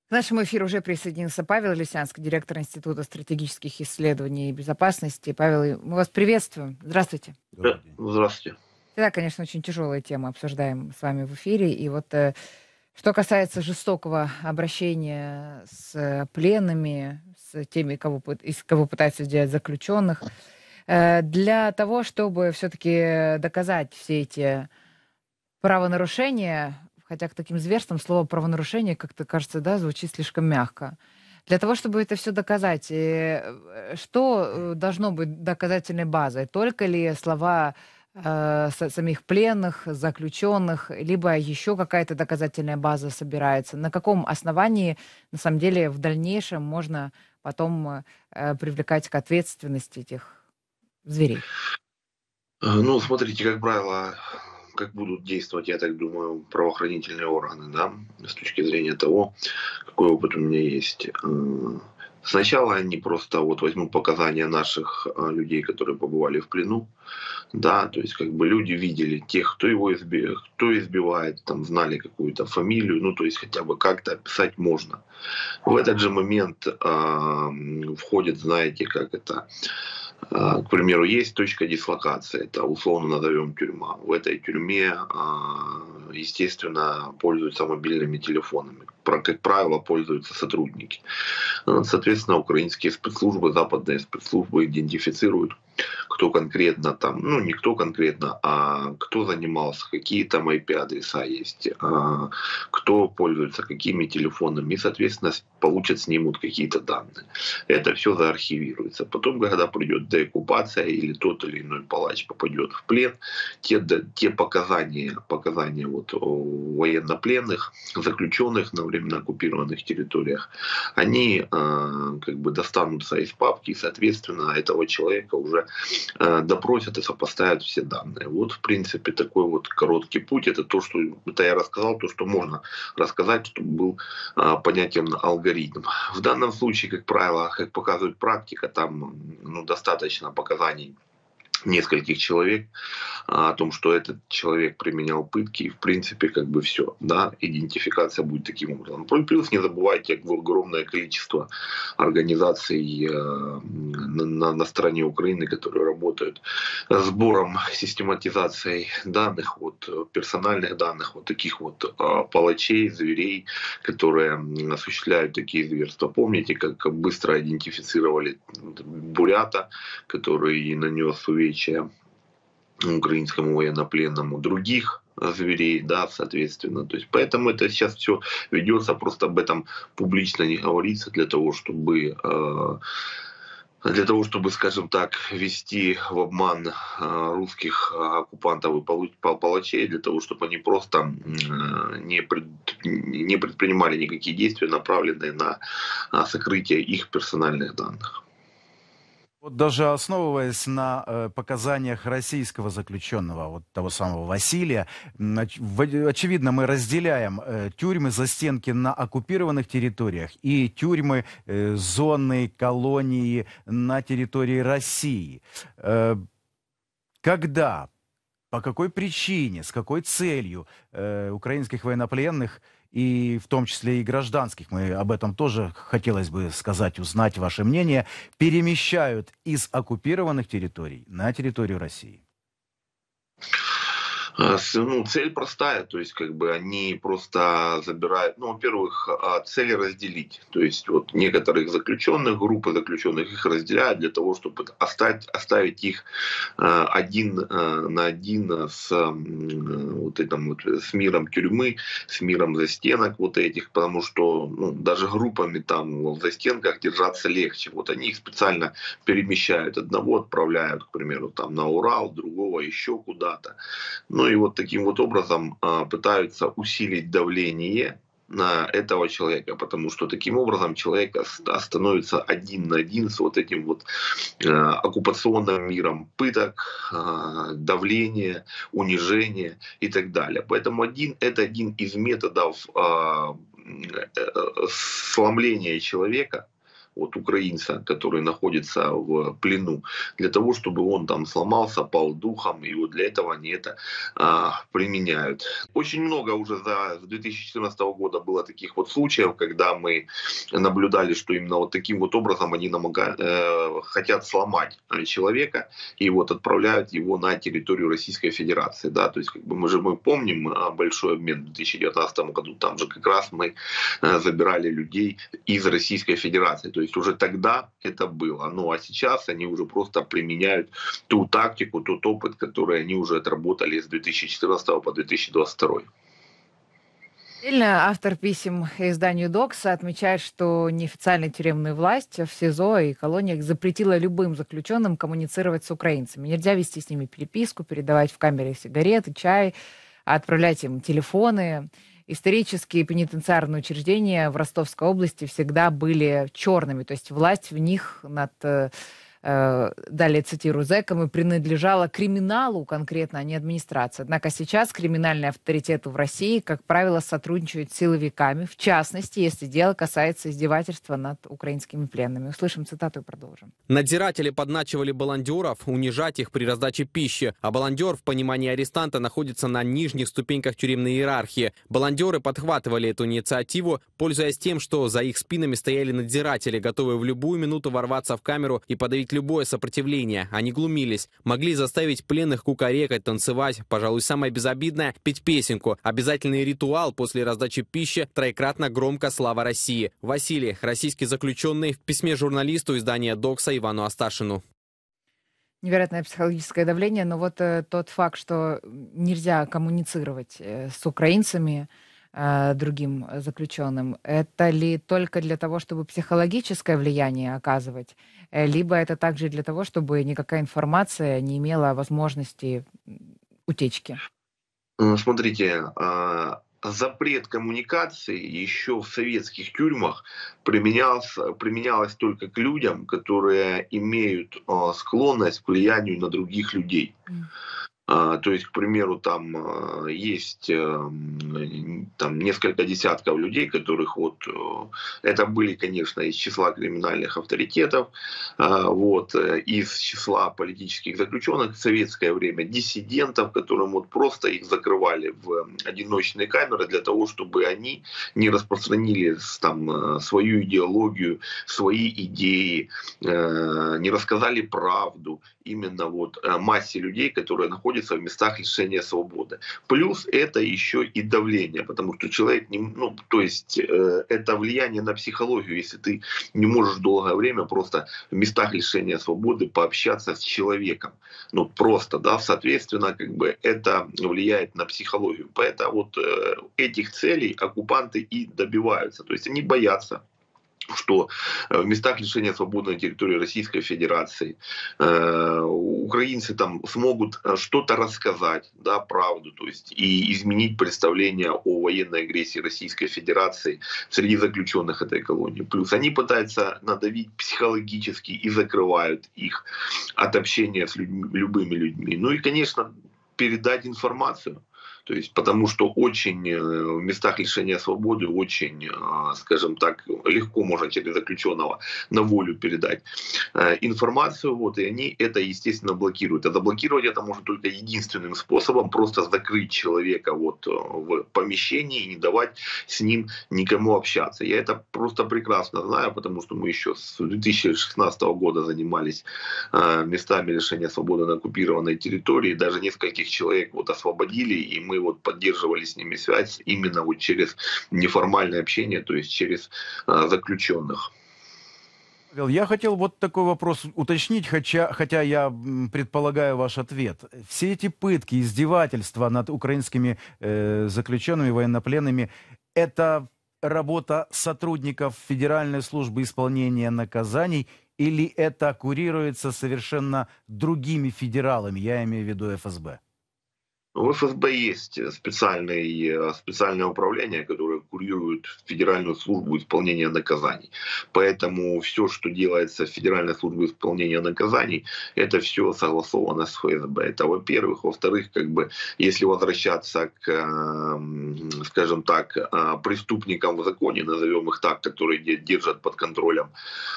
К нашему эфиру уже присоединился Павел Лисянский, директор Института стратегических исследований и безопасности. Павел, мы вас приветствуем. Здравствуйте. Добрый день. Здравствуйте. Всегда, конечно, очень тяжелые темы обсуждаем с вами в эфире. И вот что касается жестокого обращения с пленными, с теми, из кого пытаются сделать заключенных, для того, чтобы все-таки доказать все эти правонарушения, хотя к таким зверствам слово правонарушение, как-то кажется, да, звучит слишком мягко. Для того, чтобы это все доказать, что должно быть доказательной базой? Только ли слова самих пленных, заключенных, либо еще какая-то доказательная база собирается? На каком основании, на самом деле, в дальнейшем можно потом привлекать к ответственности этих зверей? Ну, смотрите, как правило, как будут действовать, я так думаю, правоохранительные органы, да, с точки зрения того, какой опыт у меня есть. Сначала они просто вот возьмут показания наших людей, которые побывали в плену, да, то есть как бы люди видели тех, кто его кто избивает, там знали какую-то фамилию, ну то есть хотя бы как-то описать можно. В этот же момент входит, знаете, как это, к примеру, есть точка дислокации, это условно назовем тюрьма. В этой тюрьме, естественно, пользуются мобильными телефонами. Как правило, пользуются сотрудники. Соответственно, украинские спецслужбы, западные спецслужбы идентифицируют, кто конкретно там, ну не кто конкретно, а кто занимался, какие там IP-адреса есть, кто пользуется какими телефонами, и, соответственно, получат, снимут какие-то данные. Это все заархивируется. Потом, когда придет деоккупация или тот или иной палач попадет в плен, те показания вот военнопленных, заключенных на временно оккупированных территориях, они как бы достанутся из папки, и, соответственно, этого человека уже допросят и сопоставят все данные. Вот, в принципе, такой вот короткий путь. Это то, что это я рассказал, то, что можно рассказать, чтобы был понятен алгоритм. В данном случае, как правило, как показывает практика, там достаточно показаний нескольких человек о том, что этот человек применял пытки, и в принципе как бы все, да, идентификация будет таким образом. Плюс не забывайте огромное количество организаций на стороне Украины, которые работают с сбором, систематизацией данных, вот, персональных данных, вот таких вот палачей, зверей, которые осуществляют такие зверства. Помните, как быстро идентифицировали бурята, который нанес увечья украинскому военнопленному, других зверей, да, соответственно. То есть, поэтому это сейчас все ведется, просто об этом публично не говорится для того, чтобы, скажем так, ввести в обман русских оккупантов и палачей, для того, чтобы они просто не предпринимали никакие действия, направленные на сокрытие их персональных данных. Вот даже основываясь на показаниях российского заключенного, вот того самого Василия, очевидно, мы разделяем тюрьмы, застенки на оккупированных территориях и тюрьмы, зоны, колонии на территории России. Когда, по какой причине, с какой целью украинских военнопленных, и в том числе и гражданских, мы об этом тоже хотелось бы сказать, узнать ваше мнение, перемещают из оккупированных территорий на территорию России? Цель простая, то есть как бы они просто забирают, во-первых, цель разделить, то есть вот некоторых заключенных, группы заключенных их разделяют для того, чтобы оставить их один на один с вот этим вот, с миром тюрьмы, с миром застенок вот этих, потому что даже группами там в застенках держаться легче, вот они их специально перемещают, одного отправляют, к примеру, там на Урал, другого еще куда-то. И вот таким вот образом пытаются усилить давление на этого человека, потому что таким образом человек становится один на один с вот этим вот оккупационным миром пыток, давления, унижения и так далее. Поэтому это один из методов сломления человека, от украинца, который находится в плену, для того, чтобы он там сломался, пал духом, и вот для этого они это применяют. Очень много уже с 2014 года было таких вот случаев, когда мы наблюдали, что именно вот таким вот образом они хотят сломать человека и вот отправляют его на территорию Российской Федерации. Да? То есть как бы мы помним большой обмен в 2019 году, там же как раз мы забирали людей из Российской Федерации. То есть уже тогда это было. Ну а сейчас они уже просто применяют ту тактику, тот опыт, который они уже отработали с 2014 по 2022. Отдельно автор писем изданию «Докс» отмечает, что неофициальная тюремная власть в СИЗО и колониях запретила любым заключенным коммуницировать с украинцами. Нельзя вести с ними переписку, передавать в камере сигареты, чай, отправлять им телефоны. Исторические пенитенциарные учреждения в Ростовской области всегда были черными, то есть власть в них над... далее цитирую, зэками принадлежала криминалу конкретно, а не администрации. Однако сейчас криминальные авторитеты в России, как правило, сотрудничают с силовиками, в частности, если дело касается издевательства над украинскими пленными. Услышим цитату и продолжим. Надзиратели подначивали баландеров унижать их при раздаче пищи, а баландер в понимании арестанта находится на нижних ступеньках тюремной иерархии. Баландеры подхватывали эту инициативу, пользуясь тем, что за их спинами стояли надзиратели, готовые в любую минуту ворваться в камеру и подавить любое сопротивление. Они глумились. Могли заставить пленных кукарекать, танцевать. Пожалуй, самое безобидное – петь песенку. Обязательный ритуал после раздачи пищи – троекратно громко «Слава России». Василий, российский заключенный, в письме журналисту издания «Докса» Ивану Асташину. Невероятное психологическое давление, но вот тот факт, что нельзя коммуницировать с украинцами, другим заключенным, это ли только для того, чтобы психологическое влияние оказывать, либо это также для того, чтобы никакая информация не имела возможности утечки? Смотрите, запрет коммуникации еще в советских тюрьмах применялось только к людям, которые имеют склонность к влиянию на других людей. То есть, к примеру, там есть там несколько десятков людей, которых вот это были, конечно, из числа криминальных авторитетов, вот, из числа политических заключенных в советское время, диссидентов, которым вот просто их закрывали в одиночные камеры для того, чтобы они не распространили там свою идеологию, свои идеи, не рассказали правду именно вот массе людей, которые находятся в местах лишения свободы. Плюс это еще и давление, потому что человек, то есть это влияние на психологию, если ты не можешь долгое время просто в местах лишения свободы пообщаться с человеком. Просто, да, соответственно, как бы это влияет на психологию. Поэтому вот этих целей оккупанты и добиваются. То есть они боятся, что в местах лишения свободы на территории Российской Федерации украинцы там смогут что-то рассказать, да, правду, то есть и изменить представление о военной агрессии Российской Федерации среди заключенных этой колонии. Плюс они пытаются надавить психологически и закрывают их от общения с любыми людьми. Ну и, конечно, передать информацию. То есть, потому что очень в местах лишения свободы очень, скажем так, легко можно через заключенного на волю передать информацию, вот, и они это, естественно, блокируют. А заблокировать это можно только единственным способом: просто закрыть человека вот в помещении и не давать с ним никому общаться. Я это просто прекрасно знаю, потому что мы еще с 2016 года занимались местами лишения свободы на оккупированной территории, даже нескольких человек вот освободили, и мы вот поддерживали с ними связь именно вот через неформальное общение, то есть через заключенных. Я хотел вот такой вопрос уточнить, хотя я предполагаю ваш ответ. Все эти пытки, издевательства над украинскими заключенными, военнопленными, это работа сотрудников Федеральной службы исполнения наказаний, или это курируется совершенно другими федералами, я имею в виду ФСБ? В ФСБ есть специальное управление, которое курирует Федеральную службу исполнения наказаний. Поэтому все, что делается в Федеральной службе исполнения наказаний, это все согласовано с ФСБ. Это во-первых. Во-вторых, если возвращаться к, скажем так, преступникам в законе, назовем их так, которые держат под контролем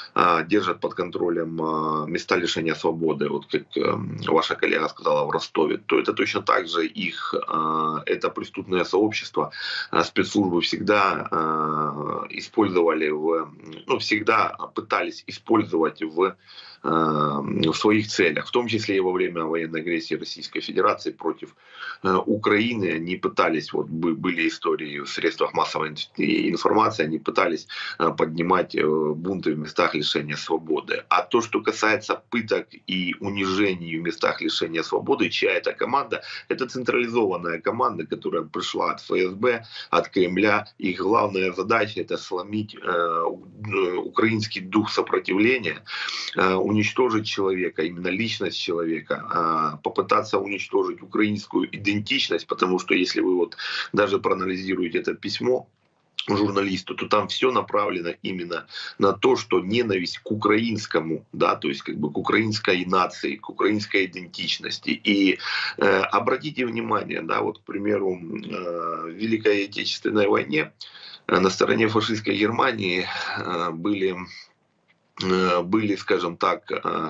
места лишения свободы, вот как ваша коллега сказала в Ростове, то это точно так же это преступное сообщество, спецслужбы всегда использовали всегда пытались использовать в своих целях, в том числе и во время военной агрессии Российской Федерации против Украины. Они пытались, были истории в средствах массовой информации, они пытались поднимать бунты в местах лишения свободы. А то, что касается пыток и унижений в местах лишения свободы, чья это команда? Это централизованная команда, которая пришла от ФСБ, от Кремля. Их главная задача — это сломить украинский дух сопротивления, уничтожить человека, именно личность человека, попытаться уничтожить украинскую идентичность, потому что если вы даже проанализируете это письмо журналисту, то там все направлено именно на то, что ненависть к украинскому, да, то есть к украинской нации, к украинской идентичности. И обратите внимание, да, к примеру, в Великой Отечественной войне на стороне фашистской Германии были, скажем так,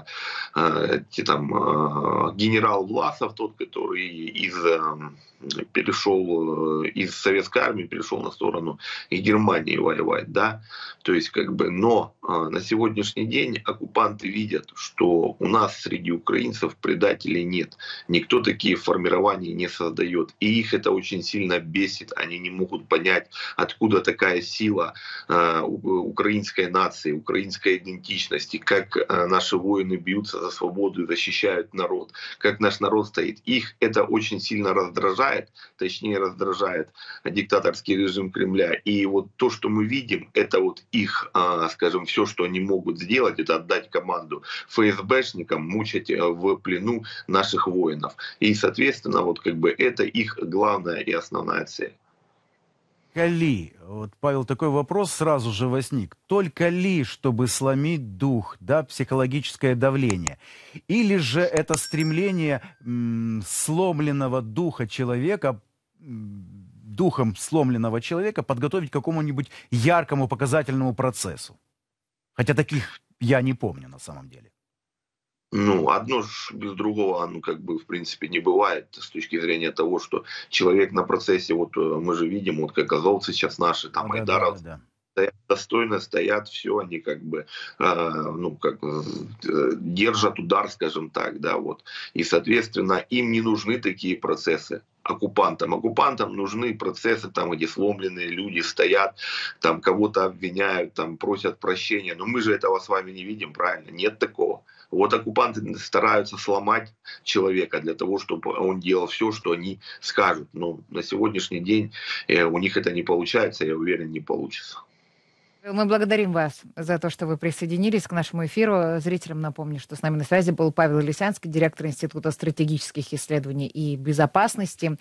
генерал Власов, тот, который перешел из советской армии, перешел на сторону Германии воевать, да, то есть но на сегодняшний день оккупанты видят, что у нас среди украинцев предателей нет, никто такие формирования не создает, и их это очень сильно бесит, они не могут понять, откуда такая сила украинской нации, украинской идентичности, как наши воины бьются за свободу и защищают народ, как наш народ стоит. Их это очень сильно раздражает диктаторский режим Кремля. И то, что мы видим, это их, скажем, все, что они могут сделать, это отдать команду ФСБшникам мучать в плену наших воинов. И, соответственно, это их главная и основная цель. Павел, такой вопрос сразу же возник. Только ли, чтобы сломить дух, да, психологическое давление? Или же это стремление сломленного духа человека, духом сломленного человека подготовить к какому-нибудь яркому показательному процессу? Хотя таких я не помню на самом деле. Одно ж без другого, в принципе, не бывает с точки зрения того, что человек на процессе, мы же видим, как азовцы сейчас наши, там, айдаровцы, стоят достойно, стоят, все, они держат удар, скажем так, да, И, соответственно, им не нужны такие процессы. Оккупантам нужны процессы, там, где сломленные люди стоят, там кого-то обвиняют, там просят прощения. Но мы же этого с вами не видим, правильно? Нет такого. Оккупанты стараются сломать человека для того, чтобы он делал все, что они скажут. Но на сегодняшний день у них это не получается, я уверен, не получится. Мы благодарим вас за то, что вы присоединились к нашему эфиру. Зрителям напомню, что с нами на связи был Павел Лисянский, директор Института стратегических исследований и безопасности.